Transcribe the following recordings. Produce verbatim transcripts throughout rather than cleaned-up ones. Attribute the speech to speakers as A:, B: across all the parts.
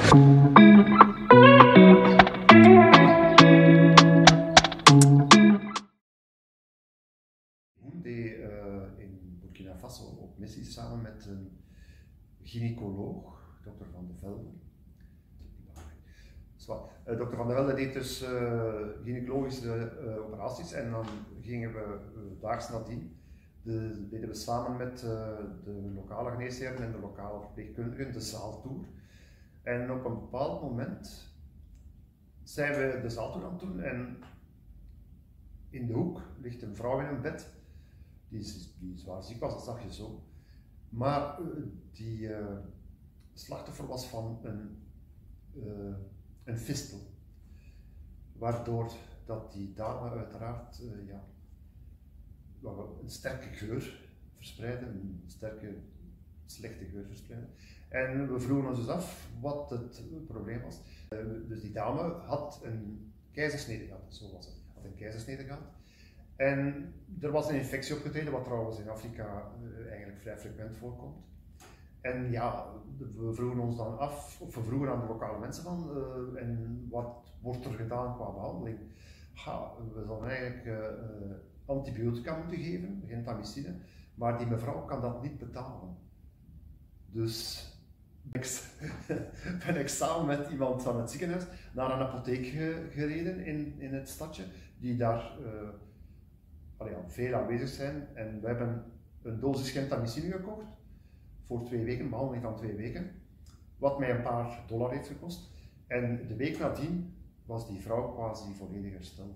A: Die uh, in Burkina Faso op missie samen met een gynaecoloog, dokter Van de Velde. Uh, dokter Van der Velde deed dus uh, gynaecologische uh, operaties en dan gingen we uh, daags nadien, de, deden we samen met uh, de lokale geneesheren en de lokale verpleegkundigen de zaaltour. En op een bepaald moment zijn we de zaaltour aan het doen en in de hoek ligt een vrouw in een bed die, die zwaar ziek was, dat zag je zo. Maar uh, die uh, slachtoffer was van een uh, een fistel, waardoor dat die dame uiteraard uh, ja, een sterke geur verspreidde, een sterke slechte geur verspreidde. En we vroegen ons dus af wat het probleem was. Uh, dus die dame had een keizersnede gehad, zo was het, had een keizersnede gehad. En er was een infectie opgetreden, wat trouwens in Afrika uh, eigenlijk vrij frequent voorkomt. En ja, we vroegen ons dan af, of we vroegen aan de lokale mensen van, uh, en wat wordt er gedaan qua behandeling? Ja, we zouden eigenlijk uh, antibiotica moeten geven, gentamicine, maar die mevrouw kan dat niet betalen. Dus ben ik samen met iemand van het ziekenhuis naar een apotheek gereden in, in het stadje, die daar uh, allee, ja, veel aanwezig zijn. En we hebben een dosis gentamicine gekocht. Voor twee weken, een behandeling van twee weken, wat mij een paar dollar heeft gekost. En de week nadien was die vrouw quasi volledig hersteld.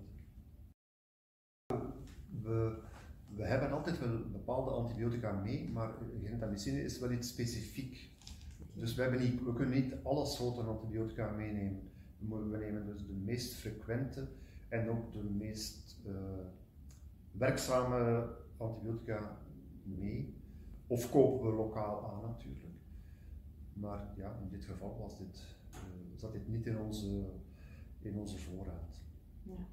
A: We, we hebben altijd wel bepaalde antibiotica mee, maar gentamicine is wel iets specifiek. Dus we, hebben niet, we kunnen niet alle soorten antibiotica meenemen. We nemen dus de meest frequente en ook de meest uh, werkzame antibiotica mee. Of kopen we lokaal aan natuurlijk. Maar ja, in dit geval was dit, uh, zat dit niet in onze, in onze voorraad.
B: Ja.